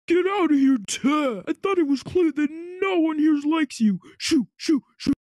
Get out of here, Ted. I thought it was clear that no one here likes you. Shoo, shoo, shoo.